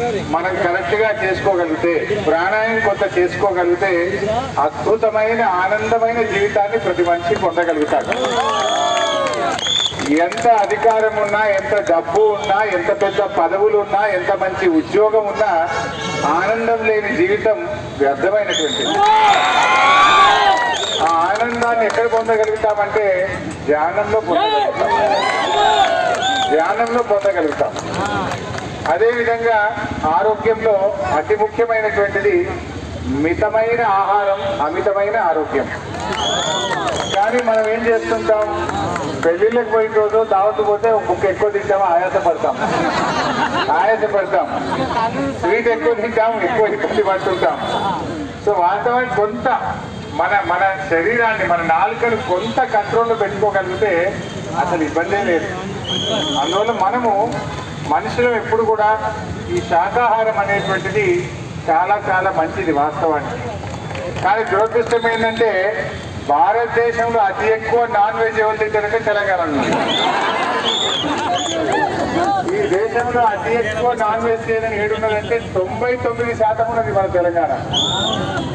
మనం కరెక్ట్ గా చేసుకోగలిగితే, ప్రాణాయామం కొంత చేసుకోగలిగితే అద్భుతమైన ఆనందమైన జీవితాన్ని ప్రతి మనిషి పొందగలుగుతాడు. ఎంత అధికారం ఉన్నా, ఎంత డబ్బు ఉన్నా, ఎంత పెద్ద పదవులు ఉన్నా, ఎంత మంచి ఉద్యోగం ఉన్నా ఆనందం లేని జీవితం వ్యర్థమైనటువంటిది. ఆ ఆనందాన్ని ఎక్కడ పొందగలుగుతామంటే ధ్యానంలో పొందగలుగుతాం. అదేవిధంగా ఆరోగ్యంలో అతి ముఖ్యమైనటువంటిది మితమైన ఆహారం, అమితమైన ఆరోగ్యం. కానీ మనం ఏం చేస్తుంటాం, పెళ్లిళ్ళకి పోయిన రోజు దావత్ పోతే ఒక బుక్ ఎక్కువ తింటాము, ఆయాసపడతాం. స్వీట్ ఎక్కువ తింటాం, ఎక్కువ ఇబ్బంది పడుతుంటాం. సో వాస్తవానికి కొంత మన శరీరాన్ని, మన నాలుకను కొంత కంట్రోల్లో పెట్టుకోగలిగితే అసలు ఇబ్బందే లేదు. అందువల్ల మనము మనుషులు ఎప్పుడు కూడా ఈ శాకాహారం అనేటువంటిది చాలా చాలా మంచిది వాస్తవానికి. కానీ దురదృష్టం ఏంటంటే భారతదేశంలో అతి ఎక్కువ నాన్ వెజ్ ఎవరు తింటారంటే తెలంగాణలో. ఈ దేశంలో అతి ఎక్కువ నాన్ వెజ్ చేయని ఏడున్నదంటే 99% ఉన్నది మన తెలంగాణ.